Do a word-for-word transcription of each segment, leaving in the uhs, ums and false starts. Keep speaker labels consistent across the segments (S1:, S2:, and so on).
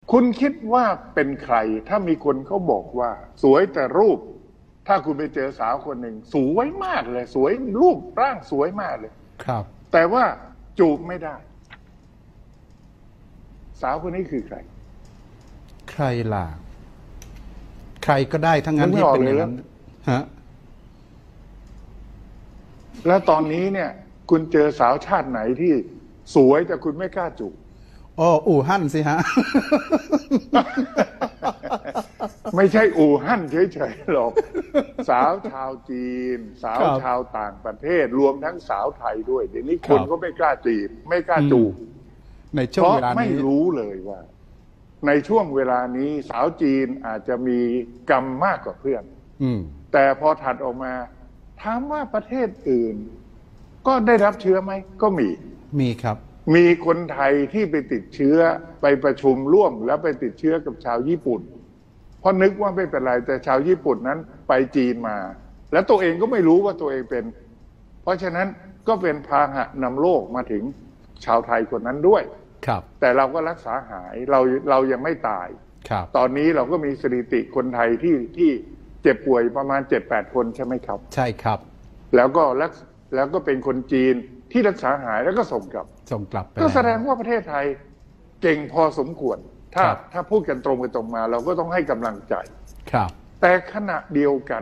S1: คุณคิดว่าเป็นใครถ้ามีคนเขาบอกว่าสวยแต่รูปถ้าคุณไปเจอสาวคนหนึ่งสวยมากเลยสวยรูปร่างสวยมากเลย
S2: ครับ
S1: แต่ว่าจูบไม่ได้สาวคนนี้คือใคร
S2: ใครล่ะใครก็ได้ทั้งนั้นที่เป็นอย่างนั้นฮะ
S1: แล้วตอนนี้เนี่ยคุณเจอสาวชาติไหนที่สวยแต่คุณไม่กล้าจูบ
S2: อ๋ออู่ฮั่นสิฮะ
S1: ไม่ใช่อู่ฮั่นเฉยๆหรอกสาวชาวจีนสาวชาวต่างประเทศรวมทั้งสาวไทยด้วยเดี๋ยวนี้คนก็ไม่กล้าจีบไม่กล้าจูบ
S2: ในช่วงเวลานี้
S1: ไม่รู้เลยว่าในช่วงเวลานี้สาวจีนอาจจะมีกรรมมากกว่าเพื่อนแต่พอถัดออกมาถามว่าประเทศอื่นก็ได้รับเชื้อไหมก็มี
S2: มีครับ
S1: มีคนไทยที่ไปติดเชื้อไปประชุมร่วมแล้วไปติดเชื้อกับชาวญี่ปุ่นเพราะนึกว่าไม่เป็นไรแต่ชาวญี่ปุ่นนั้นไปจีนมาแล้วตัวเองก็ไม่รู้ว่าตัวเองเป็นเพราะฉะนั้นก็เป็นพาหะนำโรคมาถึงชาวไทยคนนั้นด้วย
S2: ครับ
S1: แต่เราก็รักษาหายเราเรายังไม่ตาย
S2: ครับ
S1: ตอนนี้เราก็มีสถิติคนไทยที่ที่เจ็บป่วยประมาณ เจ็ดแปด คนใช่ไหมครับ
S2: ใช่ครับ
S1: แล้วก็รักแล้วก็เป็นคนจีนที่รักษาหายแล้วก็ส่งกลับ
S2: ส่งกลับไป
S1: ก็แสดงว่าประเทศไทยเก่งพอสมควรถ้าถ้าพูดกันตรงไปตรงมาเราก็ต้องให้กำลังใจ
S2: ครับ
S1: แต่ขณะเดียวกัน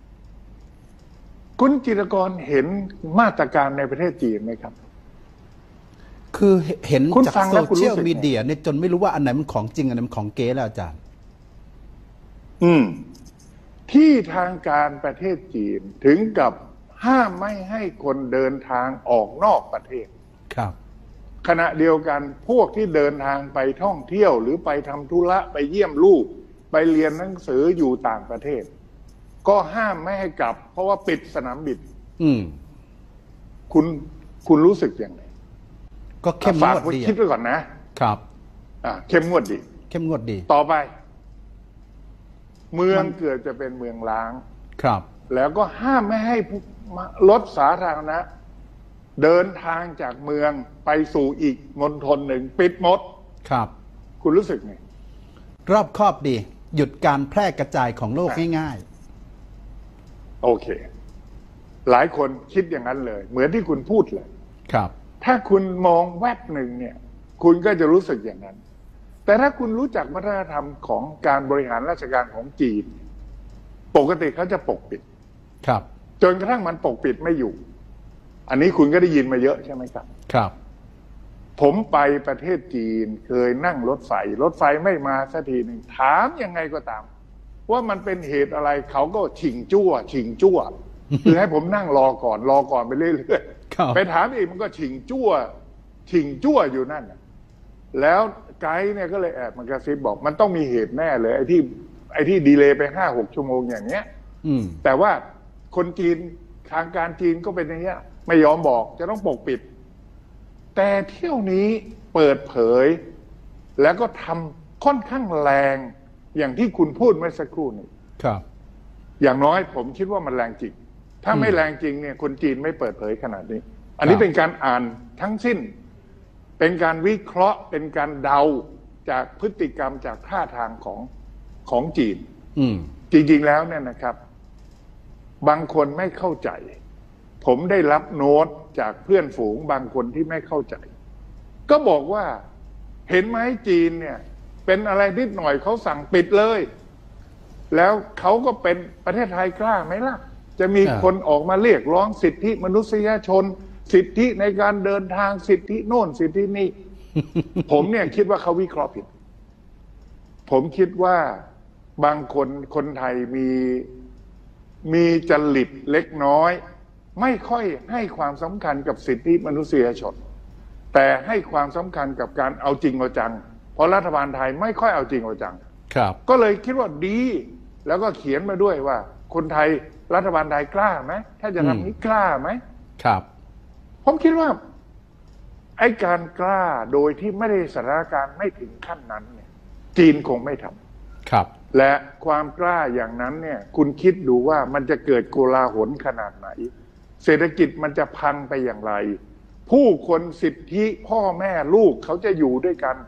S1: คุณจิตรกรเห็นมาตรการในประเทศจีนไหมครับ
S2: คือเห็นจากโซเชียลมีเดียเนี่ยจนไม่รู้ว่าอันไหนมันของจริงอันไหนมันของเก๊แล้วอาจารย์
S1: อืมที่ทางการประเทศจีนถึงกับห้ามไม่ให้คนเดินทางออกนอกประเทศ
S2: ครับ
S1: ขณะเดียวกันพวกที่เดินทางไปท่องเที่ยวหรือไปทำธุระไปเยี่ยมลูกไปเรียนหนังสืออยู่ต่างประเทศก็ห้ามไม่ให้กลับเพราะว่าปิดสนามบิน
S2: อืม
S1: คุณคุณรู้สึกยังไง
S2: ก็เข้มงวดดี
S1: คิดไว้ก่อนนะครับอ่าเข้มงวดดี
S2: เข้มงวดดี
S1: ต่อไปเมืองเกิดจะเป็นเมืองล้าง
S2: ครับ
S1: แล้วก็ห้ามไม่ให้รถสาธารณะเดินทางจากเมืองไปสู่อีกมณฑลหนึ่งปิดหมด
S2: ครับ
S1: คุณรู้สึกไง
S2: รอบคอบดีหยุดการแพร่กระจายของโรคง่าย
S1: ๆโอเคหลายคนคิดอย่างนั้นเลยเหมือนที่คุณพูดเลย
S2: ครับ
S1: ถ้าคุณมองแวบหนึ่งเนี่ยคุณก็จะรู้สึกอย่างนั้นแต่ถ้าคุณรู้จักวัฒนธรรมของการบริหารราชการของจีนปกติเขาจะปกปิด
S2: ครับ
S1: จนกระทั่งมันปกปิดไม่อยู่อันนี้คุณก็ได้ยินมาเยอะใช่ไหมครับ
S2: ครับ
S1: ผมไปประเทศจีนเคยนั่งรถไฟรถไฟไม่มาสักทีหนึ่งถามยังไงก็ตามว่ามันเป็นเหตุอะไรเขาก็ฉิงจั่วฉิงจั่วคือให้ผมนั่งรอก่อนรอก่อนไปเรื่อยๆไปถามอีกมันก็ฉิงจั่วฉิงจั่วอยู่นั่นแล้วไกด์เนี่ยก็เลยแอบมันกระซิบบอกมันต้องมีเหตุแน่เลยไอ้ที่ไอ้ที่ดีเลย์ไปห้าหกชั่วโมงอย่างเนี้ยแต่ว่าคนจีนทางการจีนก็เป็นอย่างเงี้ยไม่ยอมบอกจะต้องปกปิดแต่เที่ยวนี้เปิดเผยแล้วก็ทำค่อนข้างแรงอย่างที่คุณพูดเมื่อสักครู่นี้
S2: ครับ
S1: อย่างน้อยผมคิดว่ามันแรงจริงถ้าไม่แรงจริงเนี่ยคนจีนไม่เปิดเผยขนาดนี้อันนี้เป็นการอ่านทั้งสิ้นเป็นการวิเคราะห์เป็นการเดาจากพฤติกรรมจากท่าทางของของจีนจริงๆแล้วเนี่ยนะครับบางคนไม่เข้าใจผมได้รับโน้ตจากเพื่อนฝูงบางคนที่ไม่เข้าใจก็บอกว่าเห็นไหมจีนเนี่ยเป็นอะไรนิดหน่อยเขาสั่งปิดเลยแล้วเขาก็เป็นประเทศไทยกล้าไหมล่ะจะมีคนออกมาเรียกร้องสิทธิมนุษยชนสิทธิในการเดินทางสิทธิโน่นสิทธินี่ ผมเนี่ยคิดว่าเขาวิเคราะห์ผิดผมคิดว่าบางคนคนไทยมีมีจริตเล็กน้อยไม่ค่อยให้ความสำคัญกับสิทธิมนุษยชนแต่ให้ความสำคัญกับการเอาจริงเอาจังเพราะรัฐบาลไทยไม่ค่อยเอาจริงเอาจัง
S2: ครับ
S1: ก็เลยคิดว่าดีแล้วก็เขียนมาด้วยว่าคนไทยรัฐบาลไทยกล้าไหมถ้าจะทำนี้กล้าไหม
S2: ครับ
S1: ผมคิดว่าไอ้การกล้าโดยที่ไม่ได้สถานการณ์ไม่ถึงขั้นนั้นเนี่ยจีนคงไม่ทำ
S2: ครับ
S1: และความกล้าอย่างนั้นเนี่ยคุณคิดดูว่ามันจะเกิดโกลาหลขนาดไหนเศรษฐกิจมันจะพังไปอย่างไรผู้คนสิทธิพ่อแม่ลูกเขาจะอยู่ด้วยกัน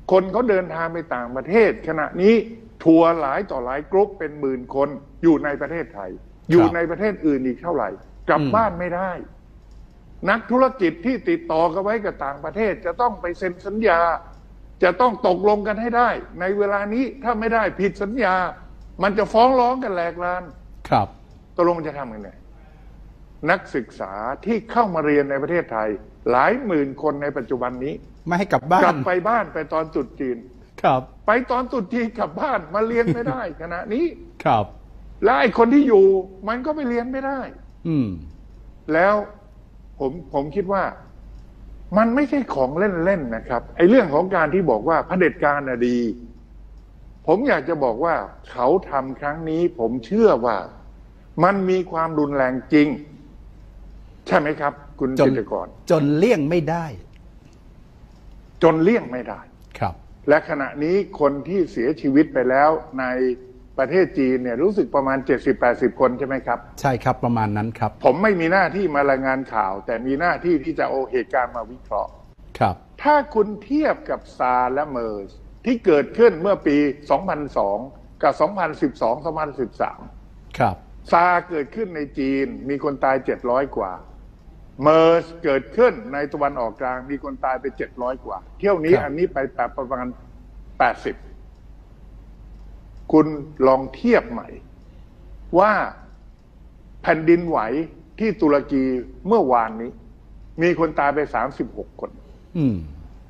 S1: คนเขาเดินทางไปต่างประเทศขณะนี้ทัวร์หลายต่อหลายกรุ๊ปเป็นหมื่นคนอยู่ในประเทศไทยอยู่ในประเทศอื่นอีกเท่าไหร่กลับบ้านไม่ได้นักธุรกิจที่ติดต่อกันไว้กับต่างประเทศจะต้องไปเซ็นสัญญาจะต้องตกลงกันให้ได้ในเวลานี้ถ้าไม่ได้ผิดสัญญามันจะฟ้องร้องกันแหลกลาน
S2: ครับ
S1: ตกลงจะทำยังไงนักศึกษาที่เข้ามาเรียนในประเทศไทยหลายหมื่นคนในปัจจุบันนี้
S2: ไม่ให้กลับบ้าน
S1: กลับไปบ้านไปตอนตรุษจีน
S2: ครับ
S1: ไปตอนตรุษจีนกลับบ้านมาเรียนไม่ได้ ขณะนี้
S2: ครับ
S1: แล้วไอ้คนที่อยู่มันก็ไปเรียนไม่ได้
S2: อืม
S1: แล้วผมผมคิดว่ามันไม่ใช่ของเล่นๆนะครับไอ้เรื่องของการที่บอกว่าเผด็จการน่ะดีผมอยากจะบอกว่าเขาทำครั้งนี้ผมเชื่อว่ามันมีความรุนแรงจริงใช่ไหมครับคุณจิตรกร
S2: จนเลี่ยงไม่ได้
S1: จนเลี่ยงไม่ได้
S2: ครับ
S1: และขณะนี้คนที่เสียชีวิตไปแล้วในประเทศจีนเนี่ยรู้สึกประมาณ เจ็ดสิบแปดสิบ คนใช่ไหมครับ
S2: ใช่ครับประมาณนั้นครับ
S1: ผมไม่มีหน้าที่มารายงานข่าวแต่มีหน้าที่ที่จะเอาเหตุการณ์มาวิเคราะห์
S2: ครับ
S1: ถ้าคุณเทียบกับซาร์และเมอร์สที่เกิดขึ้นเมื่อปี สองพันสอง กับ สองพันสิบสอง สองพันสิบสาม
S2: ครับ
S1: ซาร์เกิดขึ้นในจีนมีคนตายเจ็ดร้อยกว่าเมอร์สเกิดขึ้นในตะวันออกกลางมีคนตายไปเจ็ดร้อยกว่าเที่ยวนี้อันนี้ไปแบบประมาณแปดสิบคุณลองเทียบใหม่ว่าแผ่นดินไหวที่ตุรกีเมื่อวานนี้มีคนตายไปสามสิบหกคน
S2: อืม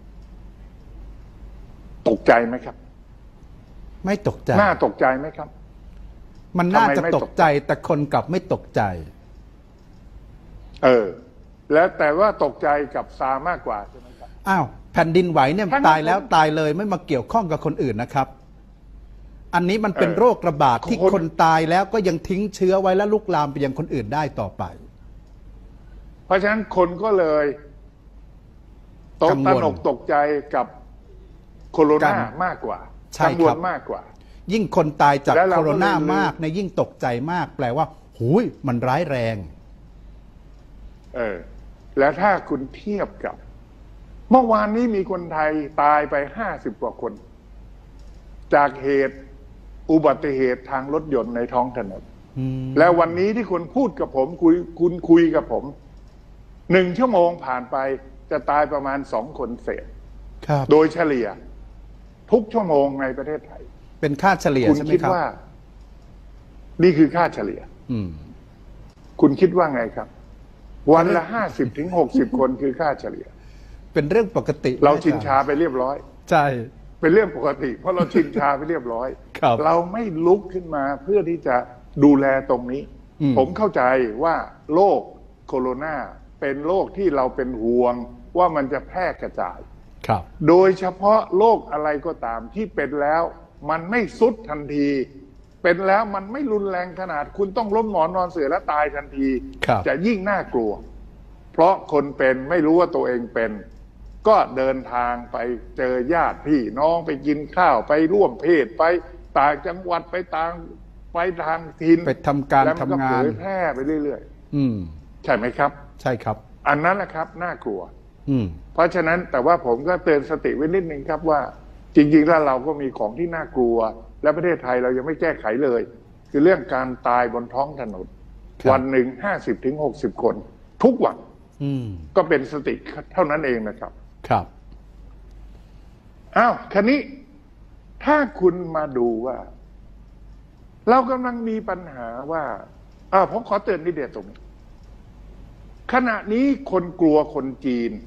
S1: ตกใจไหมครับ
S2: ไม่ตกใจ
S1: น่าตกใจไหมครับ
S2: มันน่าจะตกใจแต่คนกลับไม่ตกใจ
S1: เออแล้วแต่ว่าตกใจกับซามากกว่าใช่ไหมครับ
S2: อ้าวแผ่นดินไหวเนี่ยตายแล้วตายเลยไม่มาเกี่ยวข้องกับคนอื่นนะครับอันนี้มันเป็นโรคระบาดที่คนตายแล้วก็ยังทิ้งเชื้อไว้แล้วลุกลามไปยังคนอื่นได้ต่อไป
S1: เพราะฉะนั้นคนก็เลยตกตระหนกตกใจกับโคโรนามากกว่ากังวลมากกว่า
S2: ยิ่งคนตายจากโคโรนามากในยิ่งตกใจมากแปลว่าหูยมันร้ายแรง
S1: เออแล้วถ้าคุณเทียบกับเมื่อวานนี้มีคนไทยตายไปห้าสิบกว่าคนจากเหตุอุบัติเหตุทางรถยนต์ในท้องถนนแล้ววันนี้ที่คุณพูดกับผมคุยคุณคุยกับผมหนึ่งชั่วโมงผ่านไปจะตายประมาณสองคนเศษโดยเฉลี่ยทุกชั่วโมงในประเทศไทย
S2: เป็นค่าเฉลี่ย
S1: ใช่ไหมครับคุณคิดว่านี่คือค่าเฉลี่ยคุณคิดว่าไงครับวันละห้าสิบถึงหกสิบคนคือค่าเฉลี่ย
S2: เป็นเรื่องปกติ
S1: เราชินชาไปเรียบร้อย
S2: ใช่
S1: เป็นเรื่องปกติเพราะเราชินชาไปเรียบร้อยเราไม่ลุกขึ้นมาเพื่อที่จะดูแลตรงนี้ผมเข้าใจว่าโรคโคโรนาเป็นโรคที่เราเป็นห่วงว่ามันจะแพร่กระจายโดยเฉพาะโรคอะไรก็ตามที่เป็นแล้วมันไม่สุดทันทีเป็นแล้วมันไม่รุนแรงขนาดคุณต้องล้มหมอนนอนเสื่อและตายทันทีจะยิ่งน่ากลัวเพราะคนเป็นไม่รู้ว่าตัวเองเป็นก็เดินทางไปเจอญาติพี่น้องไปกินข้าวไปร่วมเพศไปต่างจังหวัดไปต่างไปทางถิ่น
S2: ไปทำการทำงาน
S1: แล้วมันก็เผยแพร่ไปเรื่อย
S2: ๆอืม
S1: ใช่ไหมครับ
S2: ใช่ครับ
S1: อันนั้นแหละครับน่ากลัว
S2: อืม
S1: เพราะฉะนั้นแต่ว่าผมก็เตือนสติไว้นิดนึงครับว่าจริงๆแล้วเราก็มีของที่น่ากลัวและประเทศไทยเรายังไม่แก้ไขเลยคือเรื่องการตายบนท้องถนนวันหนึ่งห้าสิบถึงหกสิบคนทุกวันก็เป็นสติเท่านั้นเองนะครับ
S2: ครับ
S1: อ้าวคันนี้ถ้าคุณมาดูว่าเรากำลังมีปัญหาว่าอ้าวผมขอเตือนนิดเดียวตรงนี้ขณะนี้คนกลัวคนจีน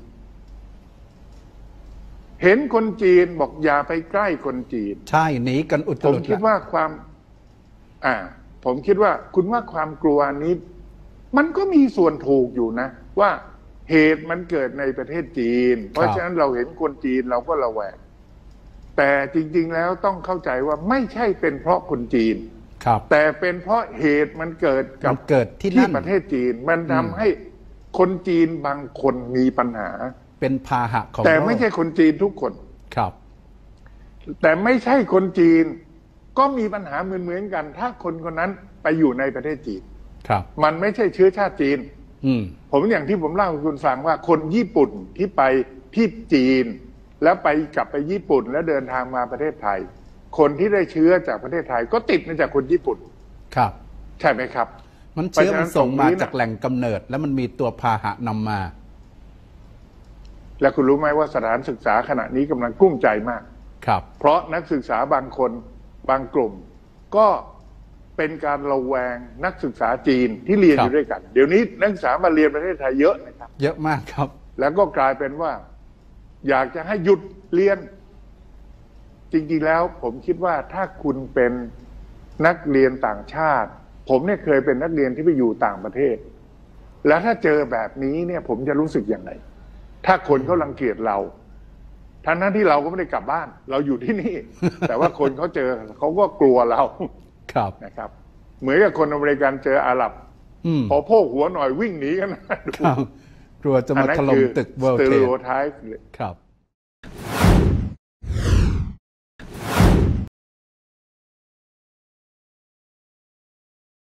S1: เห็นคนจีนบอกอย่าไปใกล้คนจีน
S2: ใช่หนีกันอุตลุด
S1: ผมคิดว่าความอ่าผมคิดว่าคุณว่าความกลัวนี้มันก็มีส่วนถูกอยู่นะว่าเหตุมันเกิดในประเทศจีนเพราะฉะนั้นเราเห็นคนจีนเราก็ระแวงแต่จริงๆแล้วต้องเข้าใจว่าไม่ใช่เป็นเพราะคนจีนแต่เป็นเพราะเหตุมันเกิดกับ
S2: เกิดที่
S1: ที่ประเทศจีนมันทำให้คนจีนบางคนมีปัญหา
S2: เป็นพาหะของ
S1: แต่ไม่ใช่คนจีนทุกคน
S2: ครับ
S1: แต่ไม่ใช่คนจีนก็มีปัญหาเหมือนๆกันถ้าคนคนนั้นไปอยู่ในประเทศจีน
S2: ครับ
S1: มันไม่ใช่เชื้อชาติจีนผมอย่างที่ผมเล่าให้คุณฟังว่าคนญี่ปุ่นที่ไปที่จีนแล้วไปกลับไปญี่ปุ่นแล้วเดินทางมาประเทศไทย คนที่ได้เชื้อจากประเทศไทยก็ติดมาจากคนญี่ปุ่น
S2: ครับ
S1: ใช่ไหมครับ
S2: มันเชื้อมันส่งมา
S1: เพราะฉะนั้นตรงนี้นะ
S2: จากแหล่งกำเนิด แล้วมันมีตัวพาหะนำมา
S1: และคุณรู้ไหมว่าสถานศึกษาขณะนี้กำลังกุ้มใจมาก
S2: ครับ
S1: เพราะนักศึกษาบางคนบางกลุ่ม ก็เป็นการระแวงนักศึกษาจีนที่เรียน
S2: ครับ
S1: อยู่ด้วยกัน เดี๋ยวนี้นักศึกษามาเรียนประเทศไทยเยอะนะครับ
S2: เยอะมากครับ
S1: แล้วก็กลายเป็นว่า อยากจะให้หยุดเรียน จริงๆแล้วผมคิดว่าถ้าคุณเป็นนักเรียนต่างชาติ ผมเนี่ยเคยเป็นนักเรียนที่ไปอยู่ต่างประเทศ แล้วถ้าเจอแบบนี้เนี่ย ผมจะรู้สึกอย่างไรถ้าคนเขารังเกียจเราทั้งนั้นที่เราก็ไม่ได้กลับบ้าน เราอยู่ที่นี่ แต่ว่าคนเขาเจอเขาก็กลัวเรา
S2: ครับ
S1: นะครับ เหมือนกับคนอเมริกันเจออาหรับ
S2: อืม
S1: พอโพกหัวหน่อยวิ่งหนีกันนะดู
S2: ครับกลัวจะมาถล่มตึก World
S1: สเตอริ
S2: Trade
S1: โอไทป์
S2: ครับ